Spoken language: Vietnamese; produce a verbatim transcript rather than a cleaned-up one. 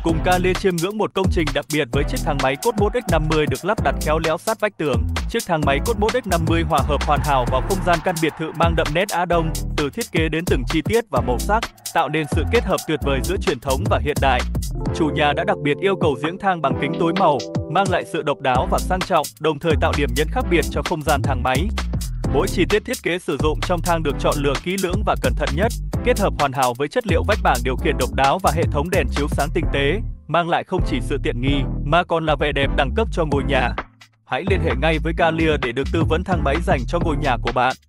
Cùng Calier chiêm ngưỡng một công trình đặc biệt với chiếc thang máy Cosmos X năm mươi được lắp đặt khéo léo sát vách tường. Chiếc thang máy Cosmos X năm mươi hòa hợp hoàn hảo vào không gian căn biệt thự mang đậm nét Á Đông, từ thiết kế đến từng chi tiết và màu sắc, tạo nên sự kết hợp tuyệt vời giữa truyền thống và hiện đại. Chủ nhà đã đặc biệt yêu cầu giếng thang bằng kính tối màu, mang lại sự độc đáo và sang trọng, đồng thời tạo điểm nhấn khác biệt cho không gian thang máy. Mỗi chi tiết thiết kế sử dụng trong thang được chọn lựa kỹ lưỡng và cẩn thận nhất, kết hợp hoàn hảo với chất liệu vách bảng điều khiển độc đáo và hệ thống đèn chiếu sáng tinh tế, mang lại không chỉ sự tiện nghi mà còn là vẻ đẹp đẳng cấp cho ngôi nhà. Hãy liên hệ ngay với Calier để được tư vấn thang máy dành cho ngôi nhà của bạn.